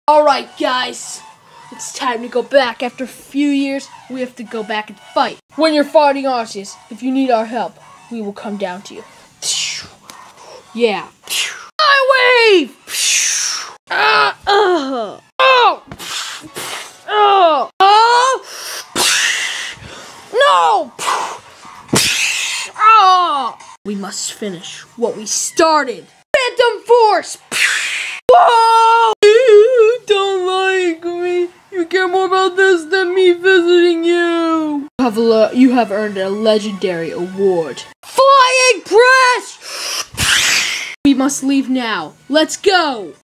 Alright guys, it's time to go back. After a few years, we have to go back and fight. When you're fighting Arceus, if you need our help, we will come down to you. Yeah. I wave! No! We must finish what we started. Phantom Force! Whoa! You don't like me. You care more about this than me visiting you. You have earned a legendary award. Flying Press! We must leave now. Let's go!